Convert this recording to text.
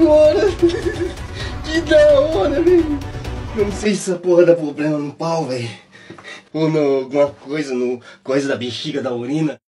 agora. Que da hora, velho. Eu não sei se essa porra dá problema no pau, velho. Ou alguma coisa no coisa da bexiga da urina.